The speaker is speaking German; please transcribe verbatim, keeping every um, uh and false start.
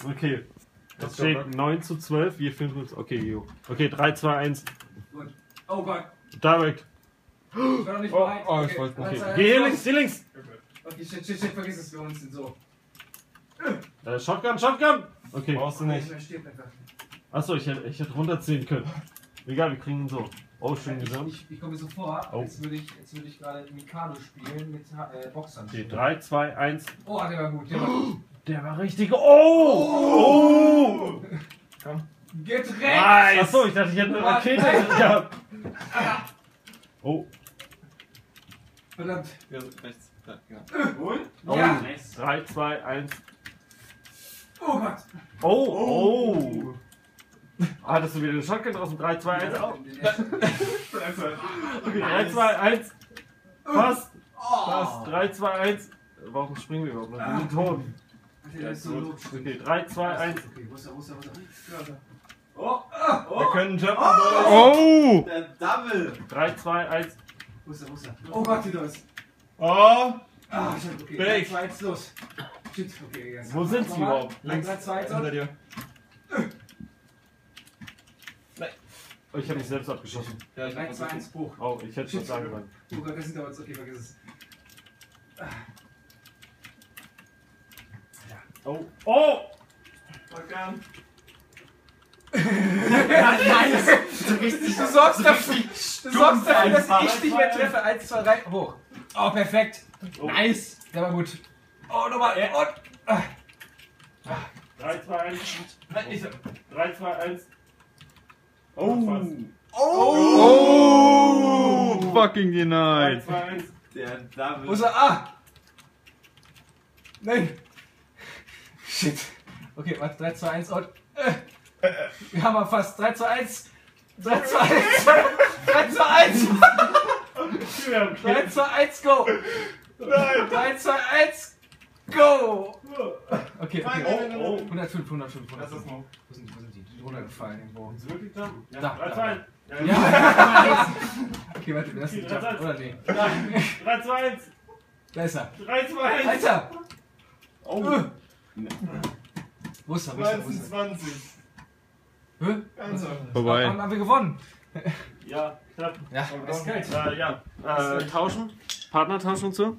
Okay. Es steht neun zu zwölf, wir finden uns. Okay, jo. Okay, drei, zwei, eins. Gut. Oh Gott. Direct. Ich war noch nicht Oh, bereit. oh, ich wollte. Okay. Geh hier links, hier links. Okay, shit, shit, shit, vergiss es, wir uns sind so. Äh, Shotgun, Shotgun. Okay. Brauchst du nicht. Er stirbt einfach. Achso, ich hätte, ich hätte runterziehen können. Egal, wir kriegen ihn so. Oh, schön Ich, gesagt. ich, ich komme mir so vor, Oh. als würde ich, als würde ich gerade Mikado spielen mit äh, Boxern. Okay, drei, zwei, eins. Oh, der war gut, der war gut. Der war richtig. Oh! Oh! Komm. Gedrängt! Nice. Achso, ich dachte, ich hätte eine Rakete gehabt. Oh. Verdammt. Ja, rechts. Ja, genau. Wohl? Oh. Ja. Nice. drei, zwei, eins. Oh Gott. Oh, oh. Hattest du wieder den Shotgun draußen? drei, zwei, eins. Okay, drei, zwei, eins. Fast. Fast. drei, zwei, eins. Warum springen wir überhaupt noch? Wir sind tot. Der ist so low. Okay, drei, zwei, eins. Okay, wo ist er, wo ist er, wo ist er? Oh, Wir können jumpen, Boys. Oh! der Double. drei, zwei, eins. Wo ist er, wo ist er? Oh Gott, wie das. Oh! Ah, shit, okay. Big. drei, zwei, eins, los. Shit, okay, jetzt. Wo sind sie Nochmal. überhaupt? drei, zwei, eins, Hinter dir. Oh, ich habe mich selbst abgeschossen. Ja, ich drei, hab zwei, eins, hoch. Oh, ich hätte schon sagen können. Oh Gott, das sind aber jetzt, okay, vergiss es. Oh. Oh! Shotgun. Du sorgst dafür, du sorgst dafür, dass ich nicht mehr treffe. eins, zwei, drei, hoch. Oh, perfekt. Oh. Nice. Der war gut. Oh, nochmal. Und. Ah. drei, zwei, eins. Nein, nicht so. drei, zwei, eins. Oh! Oh! Oh! Fucking drei, denied! zwei, eins. Der Double. Wo ist er? Ah! Nein! Shit. Okay, warte, drei, zwei, eins und. Äh. Wir haben wir fast. drei, zwei, eins. drei, zwei, eins. drei, zwei, eins. drei, zwei, eins, go! Nein! drei, zwei, eins, go! Okay, okay. Oh, oh. hundertfünf, hundertfünf, Das ist hundertfünf. noch. Wo sind die? Wo sind die? Die sind runtergefallen irgendwo. Ist wirklich da? Ja. Da, drei, da. zwei, eins. Ja! Okay, warte, wir lassen die jumpen, oder nee? drei, zwei, eins. Da ist er. drei, zwei, eins. Alter! Oh! Äh. Wo ist er? Wo ist er? Wo ist er? neunzehnhundertzwanzig. Hä? Ganz Vorbei. Haben, haben wir gewonnen? Ja, knapp. Ja, eiskalt. Äh, ja. Äh, tauschen. Partner tauschen und so.